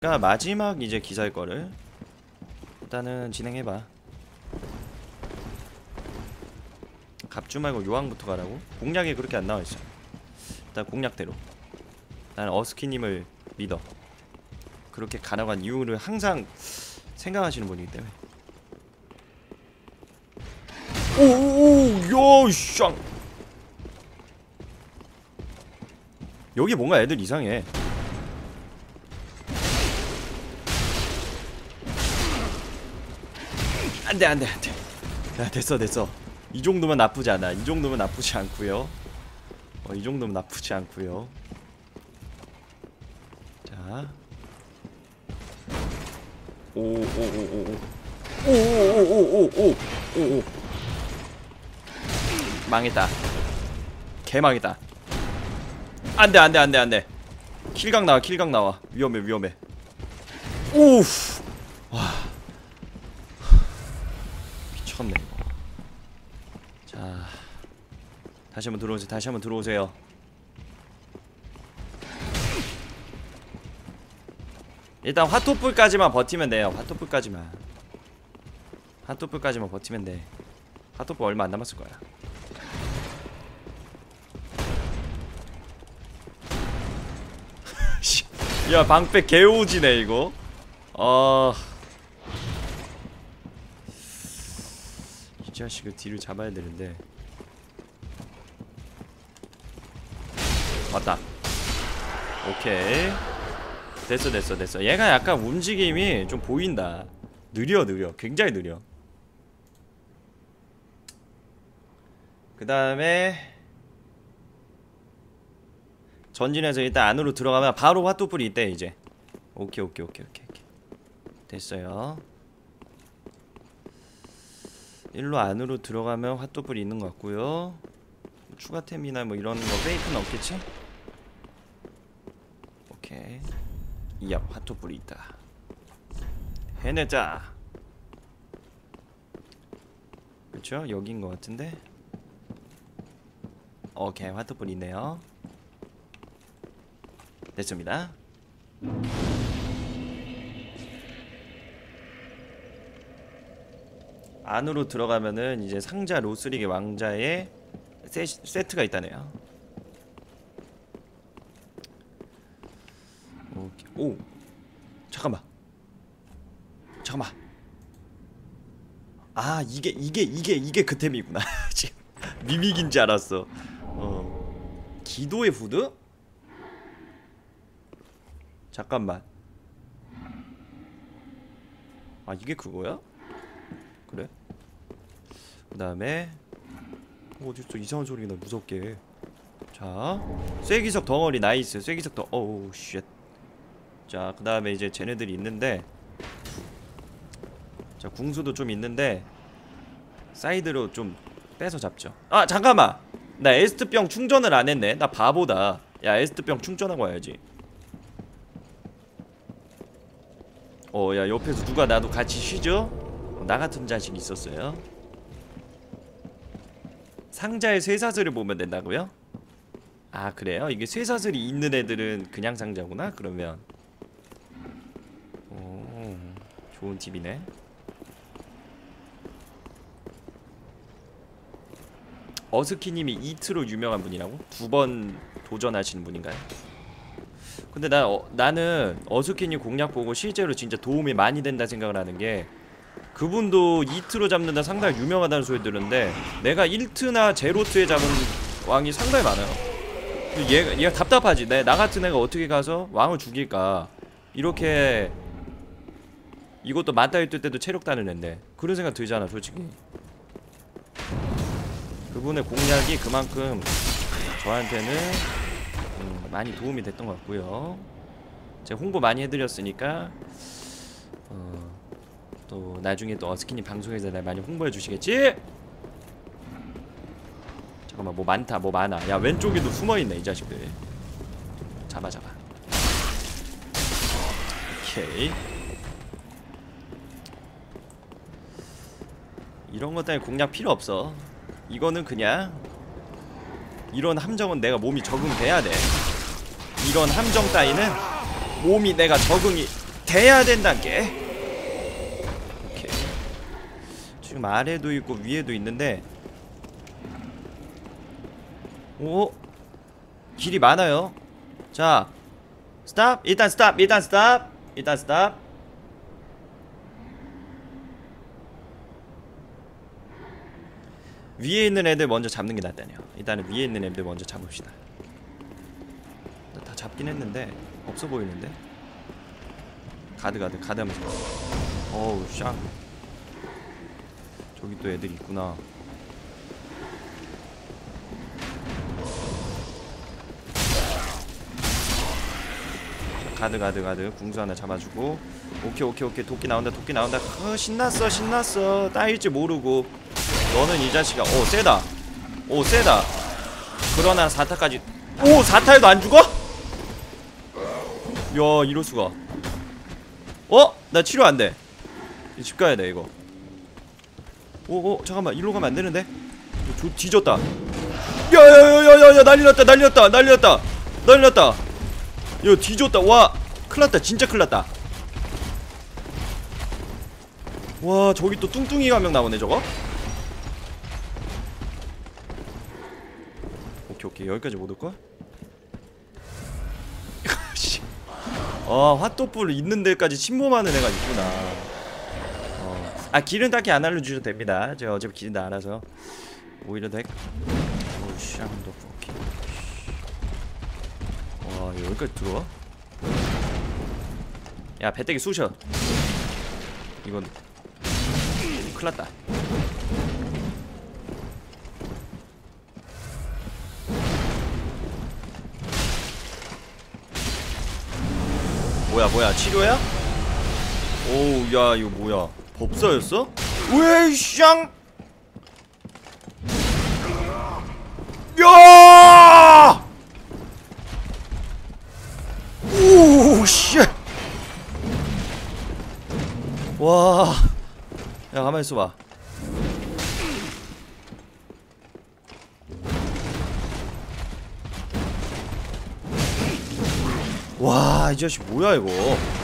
그러니까 마지막 이제 기사일 거를 일단은 진행해봐. 갑주 말고 요왕부터 가라고? 공략에 그렇게 안 나와있어. 일단 공략대로 나는 어스키님을 믿어. 그렇게 가능한 이유를 항상 생각하시는 분이기 때문에. 오오오 야 샹. 여기 뭔가 애들 이상해. 안돼 안돼 안돼. 야 됐어 됐어. 이 정도면 나쁘지 않아. 이 정도면 나쁘지 않고요. 이 정도면 나쁘지 않고요. 자. 오오오오오오오오오오오 망했다. 개망했다. 안돼 안돼 안돼 안돼. 킬각 나와 킬각 나와. 위험해 위험해. 오우 와 미쳤네 이거. 자 다시 한번 들어오세요. 다시 한번 들어오세요. 일단 화토불까지만 버티면 돼요. 화토불까지만. 화토불까지만 버티면 돼. 화토불 얼마 안 남았을 거야. 야 방패 개오지네 이거. 이 자식을 뒤를 잡아야 되는데. 왔다. 오케이 됐어 됐어 됐어. 얘가 약간 움직임이 좀 보인다. 느려 굉장히 느려. 그 다음에 전진해서 일단 안으로 들어가면 바로 화토불이 있대 이제. 오케이 됐어요. 일로 안으로 들어가면 화토불이 있는 것 같고요. 추가템이나 뭐 이런 거 페이크는 없겠지? 오케이. 이야 화토불이 있다. 해내자. 그쵸? 여긴 것 같은데. 오케이 화토불이 있네요. 됐습니다. 안으로 들어가면은 이제 상자 로스릭의 왕자의 세트가 있다네요. 오케이. 오 잠깐만 아 이게 그 템이구나. 지금 미믹인 줄 알았어. 기도의 후드? 잠깐만. 아 이게 그거야? 그래? 그 다음에 어딨어 이상한 소리가 나 무섭게. 자 쐐기석 덩어리 나이스. 쐐기석 덩 어우 쉣. 자 그 다음에 이제 쟤네들이 있는데. 자 궁수도 좀 있는데 사이드로 좀 빼서 잡죠. 아 잠깐만 나 에스트병 충전을 안 했네. 나 바보다. 야 에스트병 충전하고 와야지. 야 옆에서 누가 나도 같이 쉬죠? 나 같은 자식이 있었어요. 상자에 쇠사슬을 보면 된다고요? 아 그래요? 이게 쇠사슬이 있는 애들은 그냥 상자구나 그러면. 오 좋은 팁이네. 어스키님이 이트로 유명한 분이라고? 2번 도전하시는 분인가요? 근데 나는 어스키님 공략 보고 실제로 진짜 도움이 많이 된다 생각을 하는 게, 그분도 이트로 잡는다 상당히 유명하다는 소리 들었는데 내가 1트나 제로트에 잡은 왕이 상당히 많아요. 얘가 답답하지. 나 같은 애가 어떻게 가서 왕을 죽일까. 이렇게 이것도 맞다이 뜰 때도 체력 따는 앤데 그런 생각 들잖아 솔직히. 그분의 공략이 그만큼 저한테는 많이 도움이 됐던 것 같고요. 제가 홍보 많이 해드렸으니까 또 나중에 또 어스키님 방송에서 날 많이 홍보해 주시겠지? 잠깐만 뭐 많다 뭐 많아. 야 왼쪽에도 숨어있네 이 자식들. 잡아 오케이. 이런 것 때문에 공략 필요 없어. 이거는 그냥 이런 함정은 내가 몸이 적응돼야 돼. 이런 함정 따위는 몸이 내가 적응이 돼야 된단게. 오케이. 지금 아래도 있고 위에도 있는데 오 길이 많아요. 자 스탑. 일단 스탑. 일단 스탑. 일단 스탑. 위에 있는 애들 먼저 잡는 게 낫다네요. 일단은 위에 있는 애들 먼저 잡읍시다. 다 잡긴 했는데 없어 보이는데. 가드 하면서. 어우 샹. 저기 또 애들이 있구나. 가드 궁수 하나 잡아주고. 오케이 도끼 나온다. 신났어. 따일 줄 모르고. 너는 이 자식아. 오 세다. 그러나 4타까지. 오 4타에도 안 죽어? 야 이럴수가. 나 치료 안돼. 집 가야돼 이거. 잠깐만 일로 가면 안되는데. 뒤졌다. 야야야야야 난리났다. 야 뒤졌다. 와 큰일났다. 진짜 큰일났다. 와 저기 또 뚱뚱이가 한 명 나오네 저거. 오케이 여기까지 못 올걸? 핫도불 있는 데까지 침범하는 애가 있구나. 길은 딱히 안 알려주셔도 됩니다. 제가 어차피 길은 다 알아서. 오히려 더 샹도프. 오케이. 와 여기까지 들어와? 야 배때기 쑤셔. 이건 큰일났다. 뭐야 치료야? 오우 야 이거 뭐야 법사였어? 왜 샹! 야! 오우 씨! 와, 야 가만 있어봐. 와, 이 자식 뭐야 이거?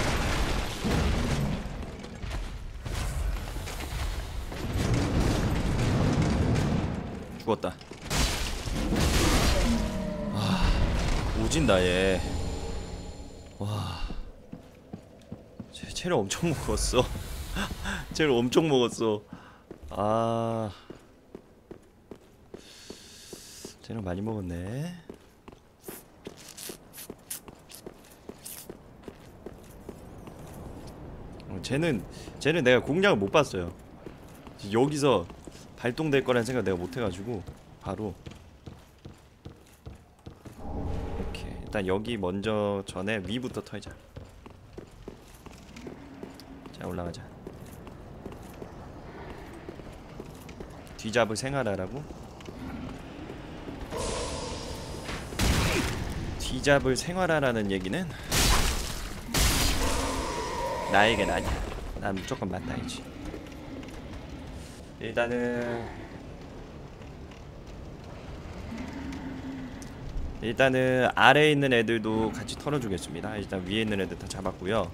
죽었다. 오진다 얘. 와, 체력 엄청 먹었어. 체력 엄청 먹었어. 체력 많이 먹었네. 쟤는 내가 공략을 못 봤어요. 여기서 발동될 거라는 생각 내가 못 해가지고 바로. 오케이 일단 여기 먼저 전에 위부터 털자. 자 올라가자. 뒤잡을 생활하라고? 뒤잡을 생활하라는 얘기는 나에겐 아니야. 난 무조건 만나야지. 일단은 아래에 있는 애들도 같이 털어주겠습니다. 일단 위에 있는 애들 다 잡았고요.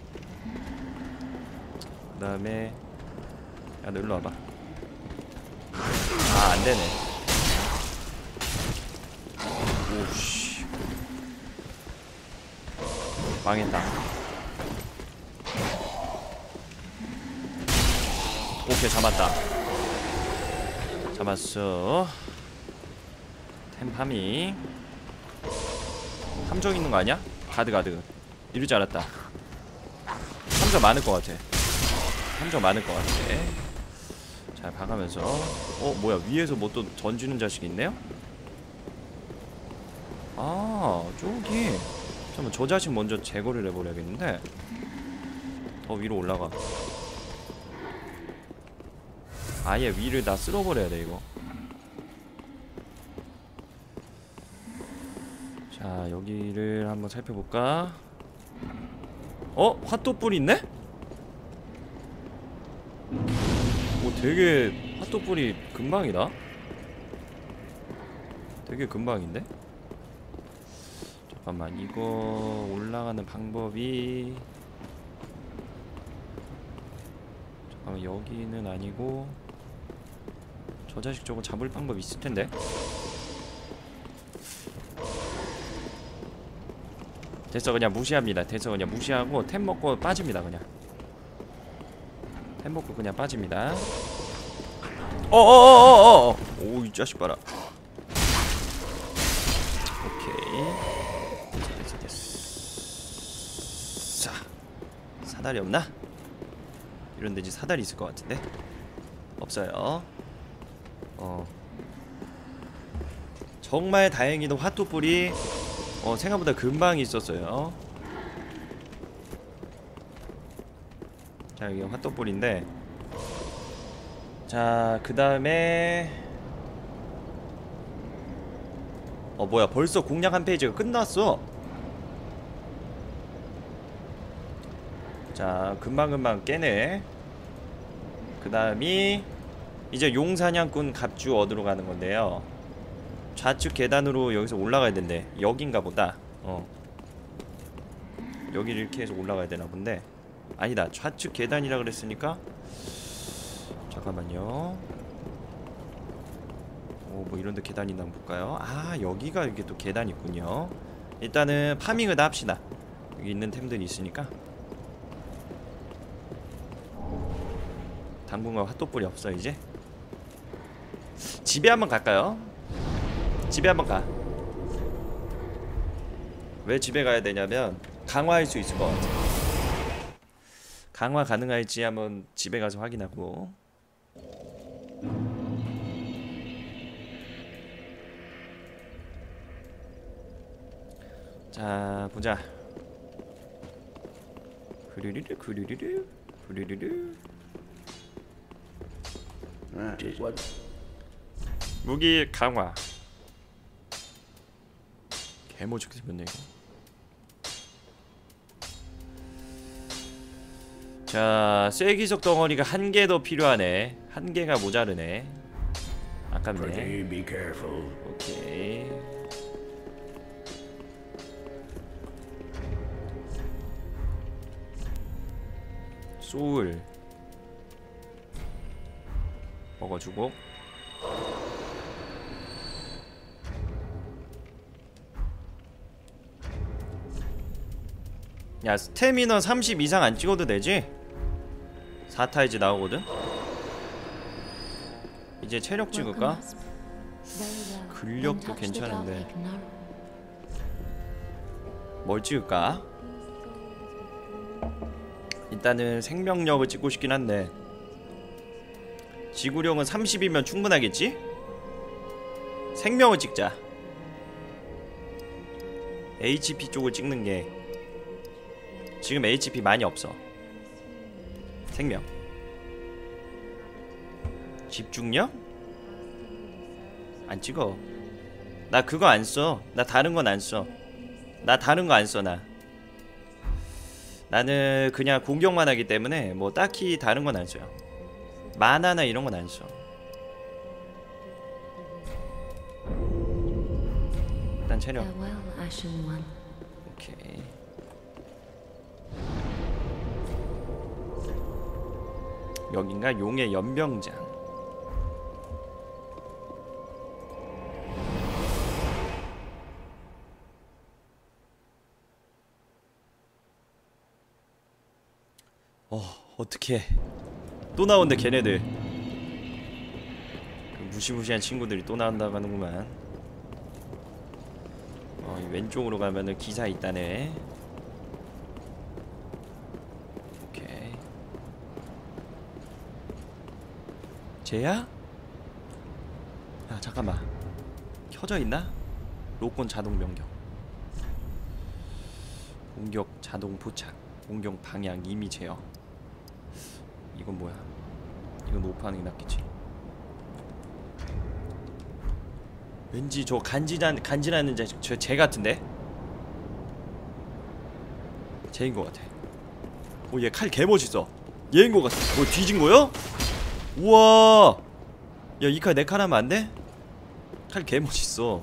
그 다음에 야 너 일로 와봐. 안되네. 오씨 망했다. 오케이 잡았다. 잡았어. 템파밍. 함정 있는 거 아니야? 가드 이럴 줄 알았다. 함정 많을 것 같아. 잘 봐가면서. 뭐야 위에서 뭐 또 던지는 자식이 있네요? 저기. 잠깐만 저 자식 먼저 제거를 해버려야겠는데. 더 위로 올라가. 아예 위를 다 쓸어버려야 돼 이거. 자 여기를 한번 살펴볼까? 핫도불이 있네? 되게 핫도불이 금방이다. 되게 금방인데? 잠깐만 이거 올라가는 방법이 여기는 아니고 저 자식 저거 잡을 방법 있을 텐데. 됐어, 그냥 무시합니다. 됐어, 그냥 무시하고 템 먹고 빠집니다. 그냥 템 먹고 그냥 빠집니다. 어어어어어. 오, 이 자식 봐라. 오케이. 됐어. 자, 사다리 없나? 이런 데지 사다리 있을 것 같은데. 없어요. 정말 다행히도 화투불이 생각보다 금방 있었어요. 자, 이게 화투불인데, 자, 그 다음에 뭐야, 벌써 공략 한 페이지가 끝났어. 자, 금방금방 깨네. 그 다음이 이제 용사냥꾼 갑주 얻으러 가는 건데요. 좌측 계단으로 여기서 올라가야 된대. 여긴가 보다. 여기를 이렇게 해서 올라가야 되나 본데. 아니다, 좌측 계단이라 그랬으니까. 잠깐만요. 뭐 이런데 계단이 있나 한번 볼까요? 아, 여기가 이게 또 계단이 있군요. 일단은 파밍을 다 합시다. 여기 있는 템들이 있으니까. 당분간 핫도불이 없어. 이제 집에 한번 갈까요? 집에 한번 가. 왜 집에 가야 되냐면 강화할 수 있을 것 같아. 강화 가능할지 한번 집에 가서 확인하고. 자, 보자. 후루루루 후루루루 후루루루. 무기 강화. 개모죽 생겼네 이거. 자, 쐐기석 덩어리가 한 개 더 필요하네. 한 개가 모자르네. 아깝네. 오케이. 소울 먹어주고. 야, 스태미너 30 이상 안 찍어도 되지? 4타이즈 나오거든? 이제 체력 찍을까? 근력도 괜찮은데 뭘 찍을까? 일단은 생명력을 찍고 싶긴 한데 지구력은 30이면 충분하겠지? 생명을 찍자. HP 쪽을 찍는게 지금 HP 많이 없어. 생명. 집중력? 안 찍어. 나 그거 안 써. 나 다른 건 안 써. 나 다른 거 안 써. 나는 그냥 공격만 하기 때문에 뭐 딱히 다른 건 안 써요. 만화나 이런 건 안 써. 일단 체력. 오케이. 여긴가? 용의 연병장. 어떡해. 또 나온대 걔네들. 그 무시무시한 친구들이 또 나온다고 하는구만. 이 왼쪽으로 가면은 기사 있다네. 오케이. 쟤야? 야, 잠깐만. 켜져 있나? 로콘 자동 변경. 공격 자동 포착. 공격 방향 이미 제어. 이건 뭐야? 이건 오프하는 게 낫겠지. 왠지 저 간지나는 자식 쟤 같은데? 쟤인 것 같아. 얘 칼 개멋있어. 얘인 것 같아. 뒤진 거야? 우와. 야, 이 칼 내 칼 하면 안 돼? 칼 개멋있어.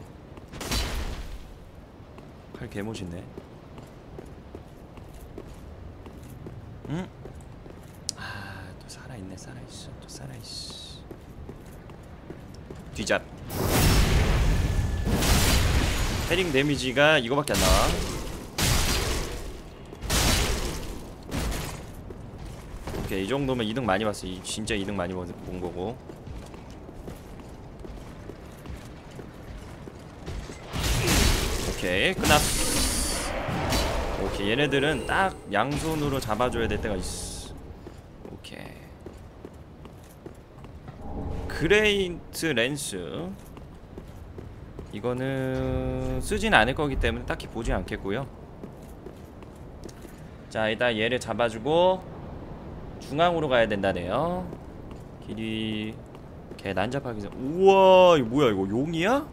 칼 개멋있네. 응? 또 살아. 살아있네. 살아있어. 또 살아있어. 뒤잡. 패링 데미지가 이거밖에 안 나와. 오케이, 이 정도면 이득 많이 봤어. 진짜 이득 많이 본 거고. 오케이, 끝났어. 오케이, 얘네들은 딱 양손으로 잡아줘야 될 때가 있어. 오케이. 그레인트 랜스, 이거는 쓰진 않을 거기 때문에 딱히 보지 않겠고요. 자, 일단 얘를 잡아주고 중앙으로 가야 된다네요. 길이 개 난잡하게. 우와, 이거 뭐야? 이거 용이야?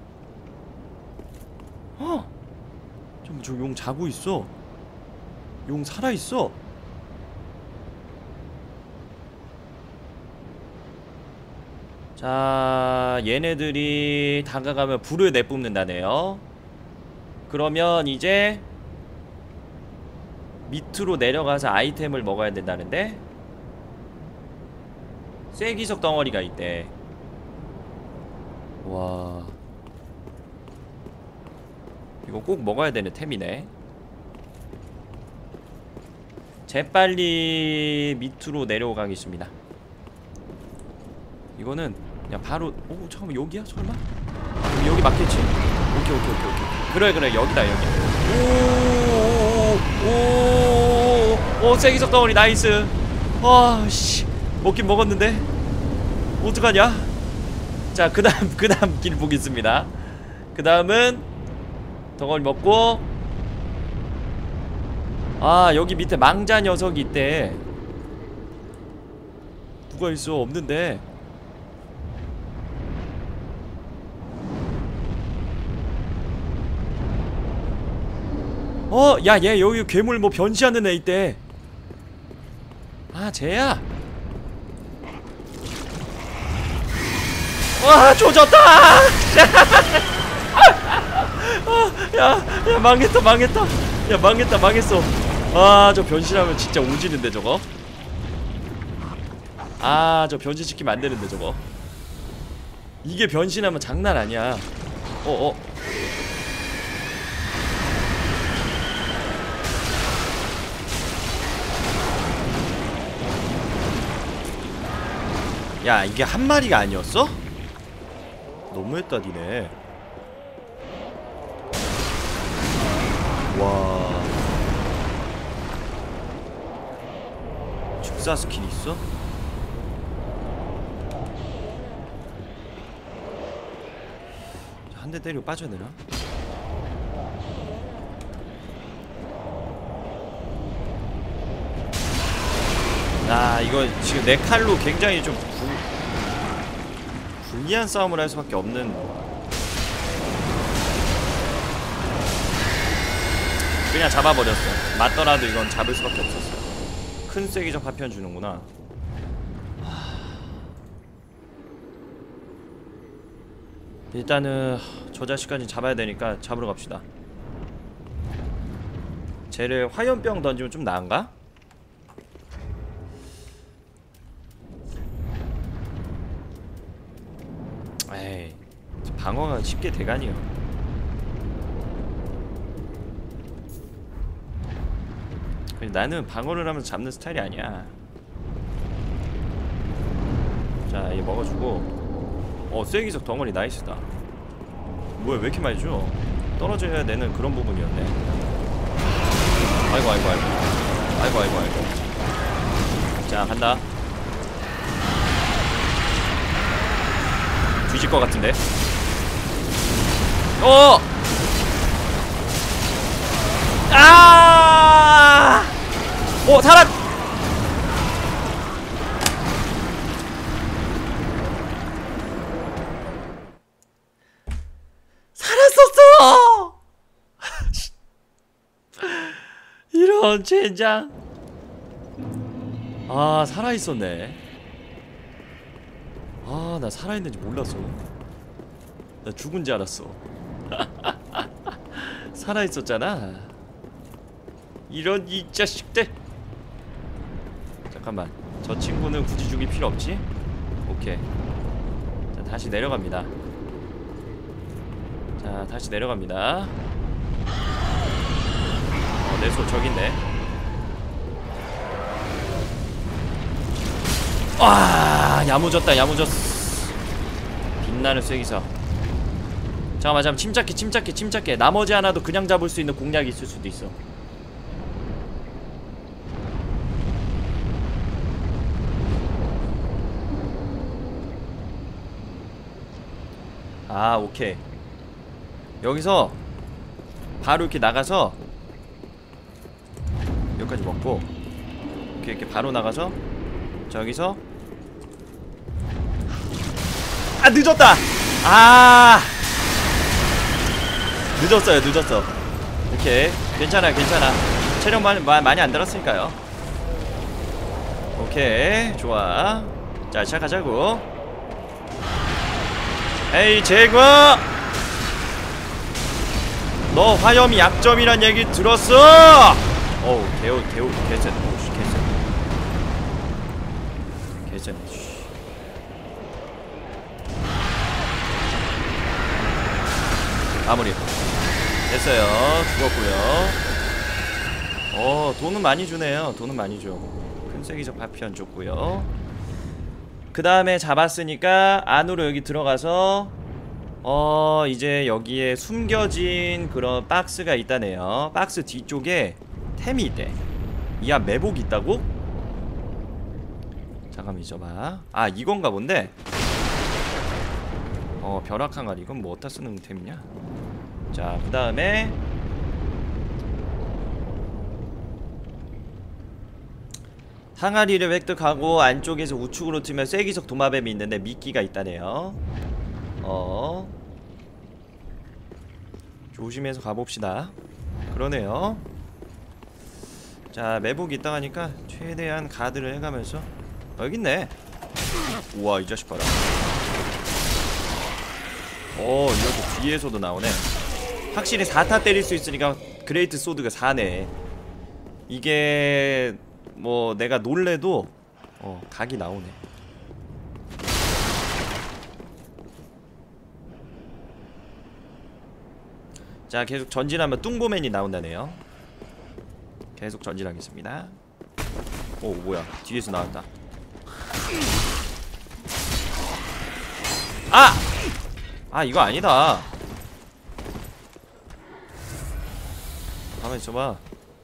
저 용 자고 있어. 용 살아있어. 자, 얘네들이 다가가면 불을 내뿜는다네요. 그러면 이제 밑으로 내려가서 아이템을 먹어야 된다는데, 쐐기석 덩어리가 있대. 와, 이거 꼭 먹어야 되는 템이네. 재빨리 밑으로 내려가겠습니다. 이거는 그냥 바로. 오, 잠깐만, 여기야? 설마? 여기 맞겠지? 오케이. 그래, 여기다, 여기. 오, 쐐기석 덩어리 나이스. 와, 씨, 먹긴 먹었는데 어떡하냐? 자, 그 다음 길 보겠습니다. 그 다음은 덩어리 먹고, 아, 여기 밑에 망자 녀석이 있대. 누가 있어? 없는데. 야, 얘 여기 괴물 뭐 변시하는 애 있대. 아, 쟤야. 와, 조졌다. 야, 망했다. 야, 망했어. 아, 저 변신하면 진짜 오지는데 저거. 아, 저 변신시키면 안 되는데 저거. 이게 변신하면 장난 아니야. 야, 이게 한 마리가 아니었어? 너무했다, 니네. 와, 축사 스킬이 있어? 한 대 때리고 빠져야 되나? 아, 이거 지금 내 칼로 굉장히 좀 불리한 싸움을 할 수밖에 없는. 그냥 잡아버렸어. 맞더라도 이건 잡을 수밖에 없었어. 큰 쐐기적 파편 주는구나. 일단은 저 자식까지 잡아야 되니까 잡으러 갑시다. 쟤를 화염병 던지면 좀 나은가? 에이, 방어가 쉽게 대가니요. 나는 방어를 하면서 잡는 스타일이 아니야. 자, 얘 먹어주고. 쐐기석 덩어리 나이스다. 뭐야, 왜 이렇게 많이 줘? 떨어져야 되는 그런 부분이었네. 아이고. 자, 간다. 뒤질 것 같은데. 살았. 살았었어. 이런 젠장. 아, 살아있었네. 아, 나 살아있는지 몰랐어. 나 죽은지 알았어. 살아있었잖아. 이런 이 자식들. 자, 잠깐만, 저 친구는 굳이 죽일 필요 없지? 오케이. 자, 다시 내려갑니다. 자, 다시 내려갑니다. 내소 저기 있네. 와, 야무졌다, 야무졌어. 빛나는 쐐기사. 잠깐만, 침착해. 나머지 하나도 그냥 잡을 수 있는 공략이 있을 수도 있어. 아, 오케이. 여기서 바로 이렇게 나가서 여기까지 먹고, 이렇게 바로 나가서 저기서, 아, 늦었다. 아, 늦었어. 오케이, 괜찮아. 체력 많이 안 들었으니까요. 오케이, 좋아. 자, 시작하자고. 에이, 제거! 너 화염이 약점이란 얘기 들었어! 어우, 개쎄. 개쎄네. 마무리. 됐어요. 죽었고요. 돈은 많이 주네요. 돈은 많이 줘. 큰 세기적 파편 줬고요. 그 다음에 잡았으니까 안으로 여기 들어가서 이제 여기에 숨겨진 그런 박스가 있다네요. 박스 뒤쪽에 템이 있대. 이야, 매복이 있다고? 잠깐만 있어봐. 아, 이건가 본데? 벼락항아리. 이건 뭐 어디다 쓰는 템이냐? 자, 그 다음에 항아리를 획득하고 안쪽에서 우측으로 트면 쐐기석 도마뱀이 있는데 미끼가 있다네요. 조심해서 가봅시다. 그러네요. 자, 매복이 있다 하니까 최대한 가드를 해가면서 여기 있네. 우와, 이 자식 봐라. 이렇게 뒤에서도 나오네. 확실히 4타 때릴 수 있으니까 그레이트 소드가 4네. 이게 뭐 내가 놀래도 각이 나오네. 자, 계속 전진하면 뚱보맨이 나온다네요. 계속 전진하겠습니다. 오, 뭐야, 뒤에서 나왔다. 아, 이거 아니다. 가만히 있어봐.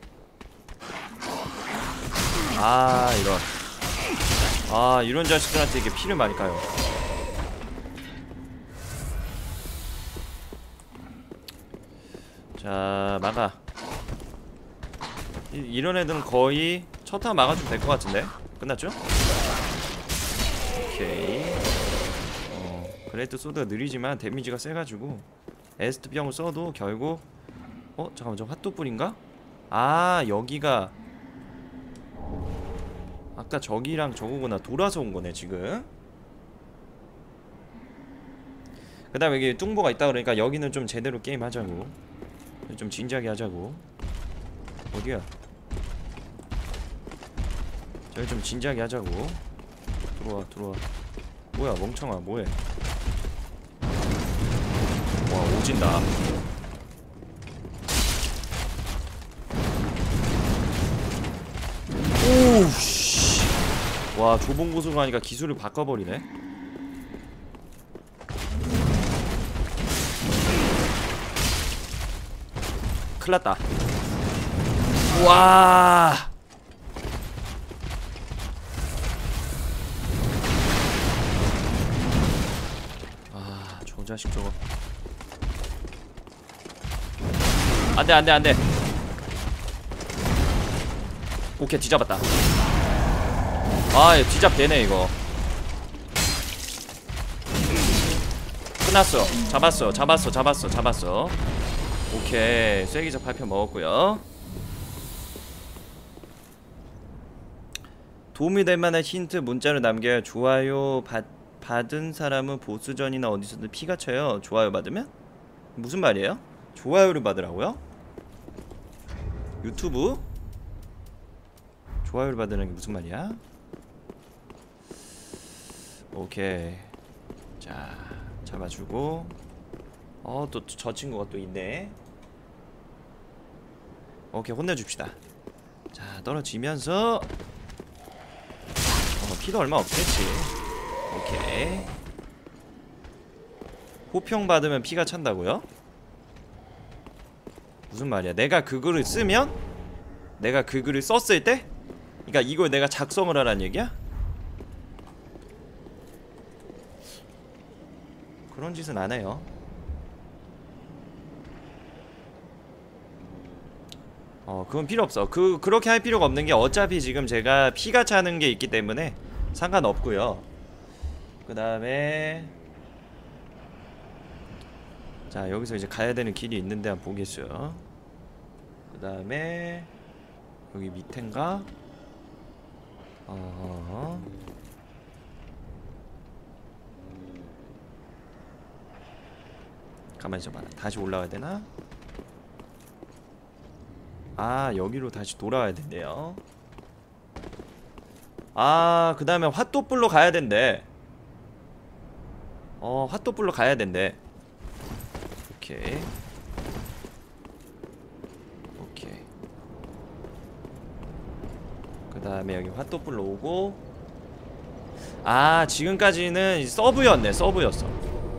이런 자식들한테 이게 피를 많이 까요. 자, 막아. 이런 애들은 거의 첫 타 막아주면 될 것 같은데? 끝났죠? 오케이. 그레이트 소드가 느리지만 데미지가 세가지고 에스트 병을 써도 결국 잠깐만, 저 핫도불인가? 여기가 아까 저기랑 저거구나. 돌아서 온 거네 지금. 그 다음에 여기 뚱보가 있다 그러니까 여기는 좀 제대로 게임 하자고. 좀 진지하게 하자고. 어디야? 저기 좀 진지하게 하자고. 들어와. 뭐야, 멍청아, 뭐해? 와, 오진다. 오우씨. 와, 좁은 곳으로 가니까 기술을 바꿔버리네. 큰일났다. 와. 저 자식 저거. 안돼. 오케이, 뒤잡았다. 뒤잡 되네 이거. 끝났어. 잡았어. 오케이, 쐐기적 8편 먹었고요. 도움이 될 만한 힌트 문자로 남겨요. 좋아요 받은 사람은 보스전이나 어디서든 피가 쳐요. 좋아요 받으면? 무슨 말이에요? 좋아요를 받으라고요? 유튜브? 좋아요를 받으는 게 무슨 말이야? 오케이. 자, 잡아주고. 또 저 친구가 또 있네. 오케이, 혼내줍시다. 자, 떨어지면서 피도 얼마 없겠지. 오케이. 호평 받으면 피가 찬다고요? 무슨 말이야? 내가 그 글을 쓰면? 내가 그 글을 썼을 때? 그니까 이걸 내가 작성을 하라는 얘기야? 그런 짓은 안 해요. 그건 필요 없어. 그렇게 할 필요가 없는 게 어차피 지금 제가 피가 차는 게 있기 때문에 상관없고요. 그 다음에 자, 여기서 이제 가야 되는 길이 있는데 한번 보겠어요. 그 다음에 여기 밑엔가? 가만히 있어봐. 다시 올라가야 되나? 아, 여기로 다시 돌아와야 된대요. 아, 그 다음에 핫도불로 가야 된대. 핫도불로 가야 된대. 오케이. 오케이. 그 다음에 여기 핫도불로 오고. 아, 지금까지는 서브였네. 서브였어.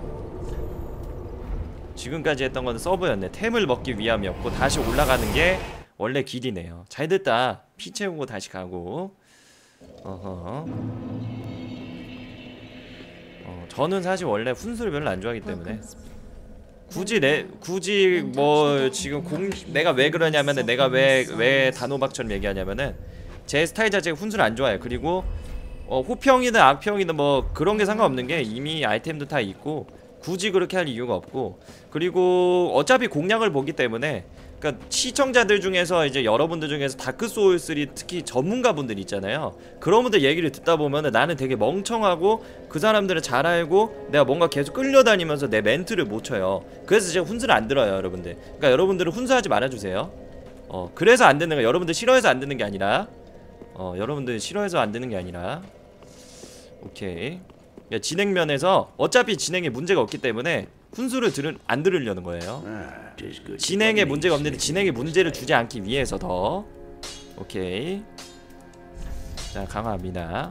지금까지 했던 건 서브였네. 템을 먹기 위함이었고 다시 올라가는 게 원래 길이네요. 잘됐다. 피 채우고 다시 가고. 저는 사실 원래 훈수를 별로 안 좋아하기 때문에 굳이 뭐 지금 내가 왜 그러냐면은, 내가 왜 단호박처럼 얘기하냐면은 제 스타일 자체가 훈수를 안 좋아해요. 그리고 호평이든 악평이든 뭐 그런 게 상관없는 게 이미 아이템도 다 있고 굳이 그렇게 할 이유가 없고, 그리고 어차피 공략을 보기 때문에, 그러니까 시청자들 중에서 이제 여러분들 중에서 다크소울3 특히 전문가분들 있잖아요. 그런 분들 얘기를 듣다 보면은 나는 되게 멍청하고 그 사람들은 잘 알고 내가 뭔가 계속 끌려다니면서 내 멘트를 못 쳐요. 그래서 제가 훈수를 안 들어요, 여러분들. 그러니까 여러분들은 훈수하지 말아주세요. 그래서 안 듣는 거, 여러분들 싫어해서 안 듣는 게 아니라, 여러분들 싫어해서 안 듣는 게 아니라. 오케이. 진행면에서 어차피 진행에 문제가 없기 때문에 훈수를 안 들으려는 거예요. 진행에 문제가 없는데 진행에 문제를 주지 않기 위해서 더. 오케이. 자, 강화합니다.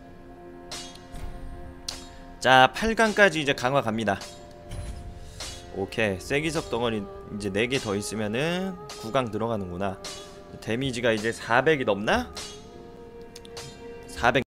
자, 8강까지 이제 강화 갑니다. 오케이. 쐐기석 덩어리 이제 4개 더 있으면은 9강 들어가는구나. 데미지가 이제 400이 넘나? 400